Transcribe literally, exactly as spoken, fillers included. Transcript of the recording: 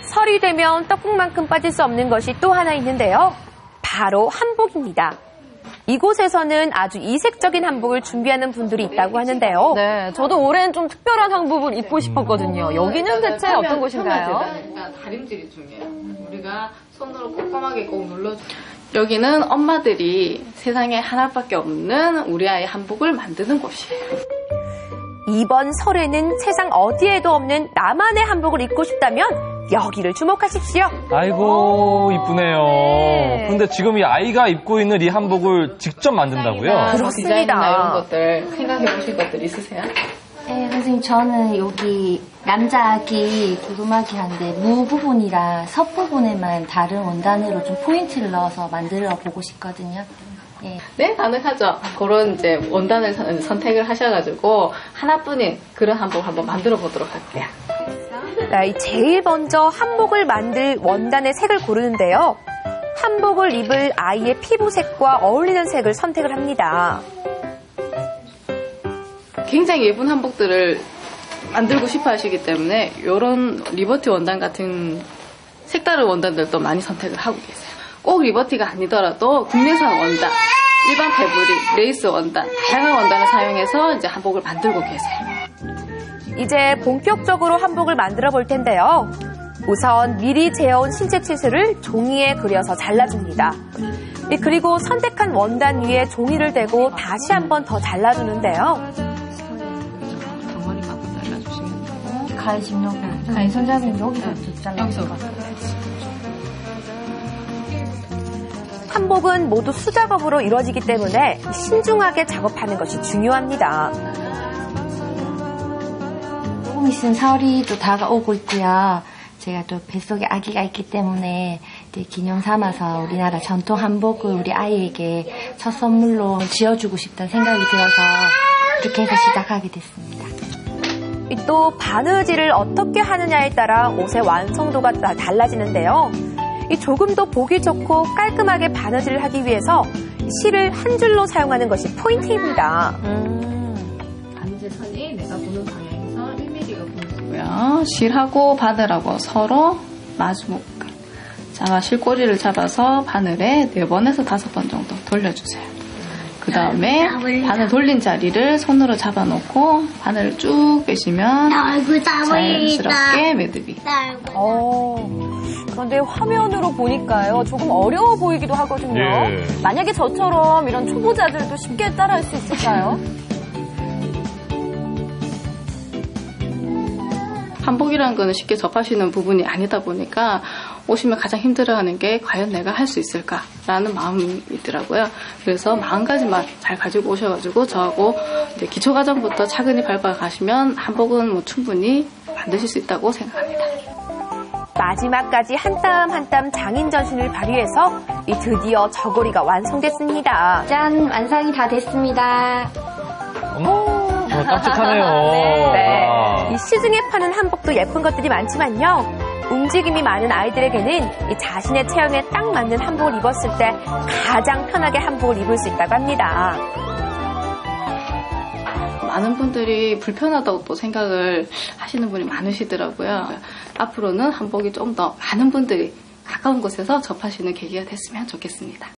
설이 되면 떡국만큼 빠질 수 없는 것이 또 하나 있는데요. 바로 한복입니다. 이곳에서는 아주 이색적인 한복을 준비하는 분들이 있다고 하는데요. 네, 저도 올해는 좀 특별한 한복을 입고 싶었거든요. 여기는 대체 어떤 곳인가요? 다림질이 중요해요. 우리가 손으로 꼼꼼하게 꼭 눌러줘. 여기는 엄마들이 세상에 하나밖에 없는 우리 아이 한복을 만드는 곳이에요. 이번 설에는 세상 어디에도 없는 나만의 한복을 입고 싶다면 여기를 주목하십시오. 아이고 이쁘네요. 네. 근데 지금 이 아이가 입고 있는 이 한복을 직접 만든다고요? 그렇습니다. 이런 것들 생각해 보실 것들 있으세요? 네, 선생님 저는 여기 남자아기 두루마기 한데 무 부분이랑 섭 부분에만 다른 원단으로 좀 포인트를 넣어서 만들어 보고 싶거든요. 네. 네, 가능하죠. 그런 이제 원단을 선택을 하셔가지고 하나뿐인 그런 한복 한번 만들어 보도록 할게요. 네, 제일 먼저 한복을 만들 원단의 색을 고르는데요. 한복을 입을 아이의 피부색과 어울리는 색을 선택을 합니다. 굉장히 예쁜 한복들을 만들고 싶어 하시기 때문에 이런 리버티 원단 같은 색다른 원단들도 많이 선택을 하고 계세요. 꼭 리버티가 아니더라도 국내산 원단, 일반 패브릭, 레이스 원단, 다양한 원단을 사용해서 이제 한복을 만들고 계세요. 이제 본격적으로 한복을 만들어 볼 텐데요. 우선 미리 재어온 신체 치수를 종이에 그려서 잘라줍니다. 그리고 선택한 원단 위에 종이를 대고 다시 한 번 더 잘라주는데요. 덩어리만큼 잘라주시면 되고. 가해심 여기, 가해 손잡이는 여기서부터 잘라줄 것 같아요. 한복은 모두 수작업으로 이루어지기 때문에 신중하게 작업하는 것이 중요합니다. 조금 있으면 설이 또 다가오고 있고요. 제가 또 뱃속에 아기가 있기 때문에 기념 삼아서 우리나라 전통 한복을 우리 아이에게 첫 선물로 지어주고 싶다는 생각이 들어서 이렇게 해서 시작하게 됐습니다. 또 바느질을 어떻게 하느냐에 따라 옷의 완성도가 달라지는데요. 조금 더 보기 좋고 깔끔하게 바느질을 하기 위해서 실을 한 줄로 사용하는 것이 포인트입니다. 음. 바느질 선이 내가 보는 방향에서 일 밀리미터가 보이고요. 실하고 바늘하고 서로 마주 묶음. 자, 실꼬리를 잡아서 바늘에 네 번에서 다섯 번 정도 돌려주세요. 그 다음에 바늘 돌린 자리를 손으로 잡아놓고 바늘을 쭉 빼시면 자연스럽게 매듭이. 어, 그런데 화면으로 보니까요 조금 어려워 보이기도 하거든요. 예. 만약에 저처럼 이런 초보자들도 쉽게 따라할 수 있을까요? 한복이라는 거는 쉽게 접하시는 부분이 아니다 보니까 오시면 가장 힘들어하는 게 과연 내가 할 수 있을까라는 마음이 있더라고요. 그래서 마음가짐만 잘 가지고 오셔가지고 저하고 이제 기초 과정부터 차근히 밟아가시면 한복은 뭐 충분히 만드실 수 있다고 생각합니다. 마지막까지 한 땀 한 땀 장인 전신을 발휘해서 이 드디어 저고리가 완성됐습니다. 짠! 완성이 다 됐습니다. 어머, 정말 깜찍하네요. 네. 아. 이 시중에 파는 한복도 예쁜 것들이 많지만요. 움직임이 많은 아이들에게는 이 자신의 체형에 딱 맞는 한복을 입었을 때 가장 편하게 한복을 입을 수 있다고 합니다. 많은 분들이 불편하다고 또 생각을 하시는 분이 많으시더라고요. 앞으로는 한복이 좀 더 많은 분들이 가까운 곳에서 접하시는 계기가 됐으면 좋겠습니다.